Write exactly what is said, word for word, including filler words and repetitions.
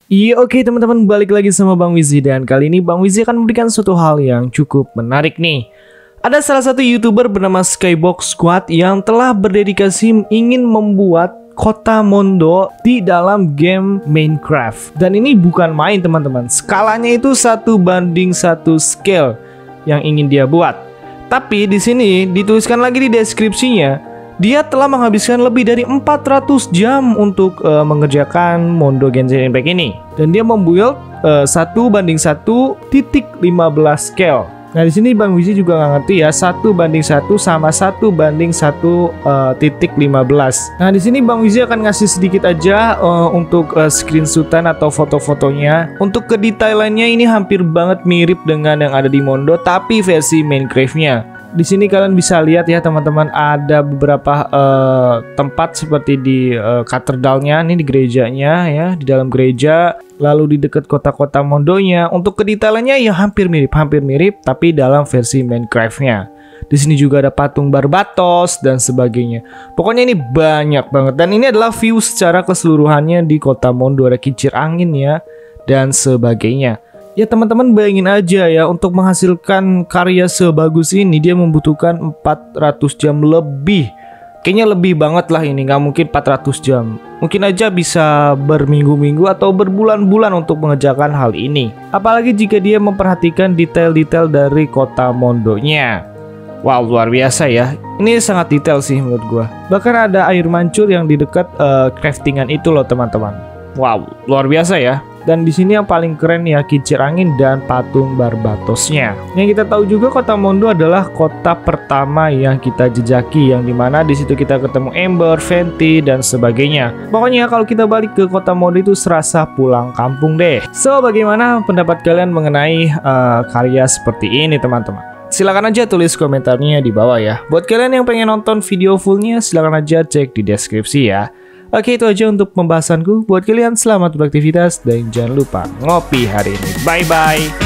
Iya, oke teman-teman, balik lagi sama Bang Wizi, dan kali ini Bang Wizi akan memberikan suatu hal yang cukup menarik nih. Ada salah satu YouTuber bernama Skybox Squad yang telah berdedikasi ingin membuat kota Mondo di dalam game Minecraft. Dan ini bukan main teman-teman, skalanya itu satu banding satu scale yang ingin dia buat. Tapi di sini dituliskan lagi di deskripsinya, dia telah menghabiskan lebih dari empat ratus jam untuk uh, mengerjakan Mondo Genshin Impact ini. Dan dia membuild uh, satu banding satu titik lima belas scale. Nah di sini Bang Wizi juga nggak ngerti ya, satu banding satu sama satu banding satu uh, titik lima belas. Nah di sini Bang Wizi akan ngasih sedikit aja uh, untuk uh, screenshotan atau foto-fotonya. Untuk kedetailannya ini hampir banget mirip dengan yang ada di Mondo, tapi versi Minecraft-nya. Di sini kalian bisa lihat ya teman-teman, ada beberapa uh, tempat seperti di uh, katedralnya, ini di gerejanya ya, di dalam gereja, lalu di dekat kota-kota Mondonya. Untuk kedetailannya ya hampir mirip, hampir mirip, tapi dalam versi Minecraft-nya. Di sini juga ada patung Barbatos dan sebagainya. Pokoknya ini banyak banget, dan ini adalah view secara keseluruhannya di kota Mondo, ada kincir angin ya dan sebagainya. Ya teman-teman bayangin aja ya, untuk menghasilkan karya sebagus ini dia membutuhkan empat ratus jam lebih. Kayaknya lebih banget lah ini, nggak mungkin empat ratus jam. Mungkin aja bisa berminggu-minggu atau berbulan-bulan untuk mengerjakan hal ini. Apalagi jika dia memperhatikan detail-detail dari kota Mondonya. Wow, luar biasa ya. Ini sangat detail sih menurut gua. Bahkan ada air mancur yang di dekat uh, craftingan itu loh teman-teman. Wow, luar biasa ya. Dan di sini yang paling keren ya kincir angin dan patung Barbatosnya. Yang kita tahu juga kota Mondo adalah kota pertama yang kita jejaki, yang dimana di situ kita ketemu Ember, Venti dan sebagainya. Pokoknya kalau kita balik ke kota Mondo itu serasa pulang kampung deh. So bagaimana pendapat kalian mengenai uh, karya seperti ini teman-teman? Silahkan aja tulis komentarnya di bawah ya. Buat kalian yang pengen nonton video fullnya, silahkan aja cek di deskripsi ya. Oke, itu aja untuk pembahasanku. Buat kalian selamat beraktivitas dan jangan lupa ngopi hari ini. Bye bye.